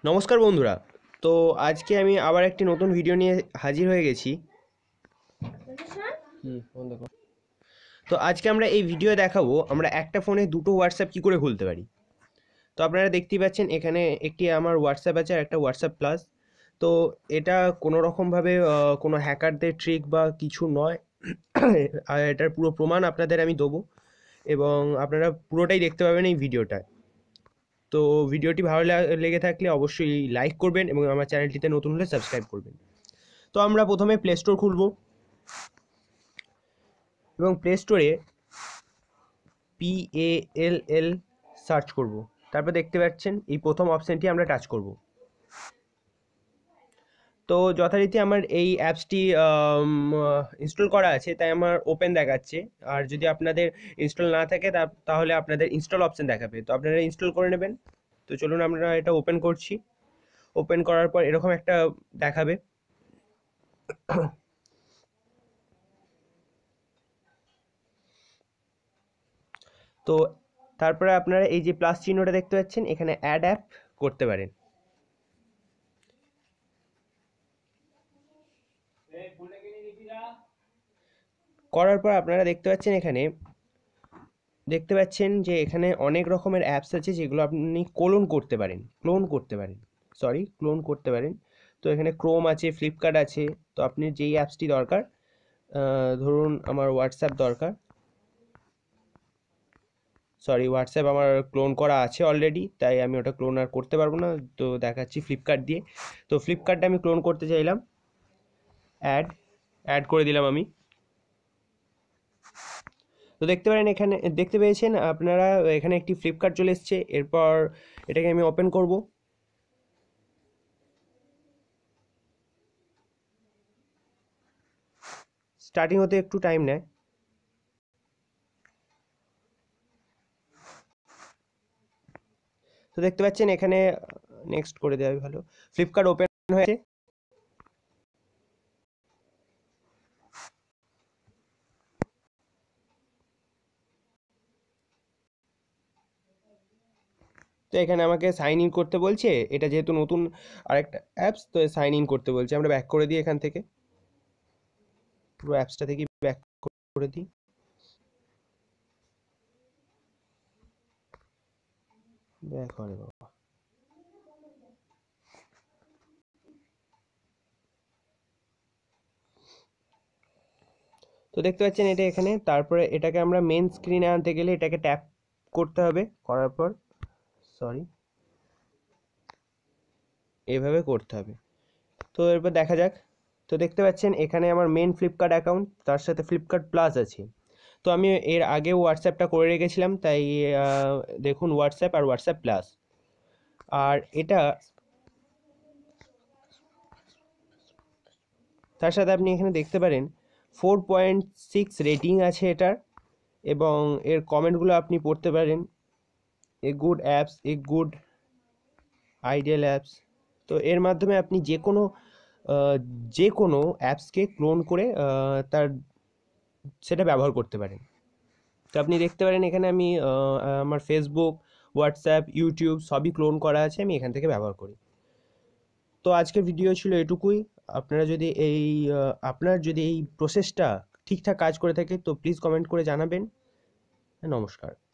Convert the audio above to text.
নমস্কার বন্ধুরা। তো আজকে আমি আবার একটি নতুন ভিডিও নিয়ে হাজির হয়ে গেছি। তো আজকে আমরা এই ভিডিও দেখাবো আমরা একটা ফোনে দুটো হোয়াটসঅ্যাপ কী করে খুলতে পারি। তো আপনারা দেখতেই পাচ্ছেন এখানে একটি আমার হোয়াটসঅ্যাপ আছে আর একটা হোয়াটসঅ্যাপ প্লাস। তো এটা কোনো রকমভাবে কোনো হ্যাকারদের ট্রিক বা কিছু নয়। আর এটার পুরো প্রমাণ আপনাদের আমি দেবো এবং আপনারা পুরোটাই দেখতে পাবেন এই ভিডিওটায়। তো ভিডিওটি ভালো লেগে থাকলে অবশ্যই লাইক করবেন এবং আমার চ্যানেলটিতে নতুন হলে সাবস্ক্রাইব করবেন। তো আমরা প্রথমে প্লে স্টোর খুলব এবং প্লে স্টোরে PALL সার্চ করব। তারপর দেখতে পাচ্ছেন এই প্রথম অপশানটি আমরা টাচ করব। তো যথারীতি আমার এই অ্যাপসটি ইনস্টল করা আছে, তাই আমার ওপেন দেখাচ্ছে। আর যদি আপনাদের ইনস্টল না থাকে তাহলে আপনাদের ইনস্টল অপশান দেখাবে, তো আপনারা ইনস্টল করে নেবেন। তো চলুন আমরা এটা ওপেন করছি। ওপেন করার পর এরকম একটা দেখাবে। তো তারপরে আপনারা এই যে প্লাস চিহ্নটা দেখতে পাচ্ছেন, এখানে অ্যাড অ্যাপ করতে পারেন। করার পর আপনারা দেখতে পাচ্ছেন যে এখানে অনেক রকমের অ্যাপস আছে যেগুলো আপনি ক্লোন করতে পারেন। তো এখানে ক্রোম আছে, ফ্লিপকার্ট আছে। তো আপনি যেই অ্যাপসটি দরকার, ধরুন আমার হোয়াটসঅ্যাপ আমার ক্লোন করা আছে অলরেডি, তাই আমি ওটা ক্লোন আর করতে পারবো না। তো দেখাচ্ছি ফ্লিপকার্ট দিয়ে। তো ফ্লিপকার্টটা আমি ক্লোন করতে চাইলাম, অ্যাড করে দিলাম আমি। তো দেখতে পেয়েছেন আপনারা, এখানে একটি ফ্লিপকার্ট চলে এসছে। এরপর এটাকে আমি ওপেন করব। স্টার্টিং হতে একটু টাইম নেয়। তো দেখতে পাচ্ছেন এখানে নেক্সট করে দেওয়া ভালো। ফ্লিপকার্ট ওপেন হয়েছে। তো এখানে আমাকে সাইন ইন করতে বলছে, এটা যেহেতু নতুন আরেকটা অ্যাপস, তো সাইন ইন করতে বলছে। আমরা ব্যাক করে দিই, এখান থেকে পুরো অ্যাপসটা থেকে ব্যাক করে দিই। ব্যাক হবে বাবা। তো দেখতে পাচ্ছেন এটা এখানে। তারপরে এটাকে আমরা মেন স্ক্রিনে আনতে গেলে এটাকে ট্যাপ করতে হবে। করার পর এভাবে করতে হবে। তো এরপর দেখা যাক। তো দেখতে পাচ্ছেন এখানে আমার মেন ফ্লিপকার্ট অ্যাকাউন্ট, তার সাথে ফ্লিপকার্ট প্লাস আছে। তো আমি এর আগে হোয়াটসঅ্যাপটা করে রেখেছিলাম, তাই দেখুন হোয়াটসঅ্যাপ আর হোয়াটসঅ্যাপ প্লাস। আর এটা তার সাথে আপনি এখানে দেখতে পারেন 4.6 রেটিং আছে এটার, এবং এর কমেন্টগুলো আপনি পড়তে পারেন। A good apps, a good ideal apps. তো এর মাধ্যমে আপনি যে কোনো অ্যাপসকে ক্লোন করে সেটা ব্যবহার করতে পারেন। তো আপনি দেখতে পারেন এখানে আমি আমার ফেসবুক, হোয়াটসঅ্যাপ, ইউটিউব সবই ক্লোন করা আছে, আমি এখান থেকে ব্যবহার করি। তো আজকের ভিডিও ছিল এটুকুই। আপনার যদি এই প্রসেসটা ঠিকঠাক কাজ করে থাকে তো প্লিজ কমেন্ট করে জানাবেন। নমস্কার।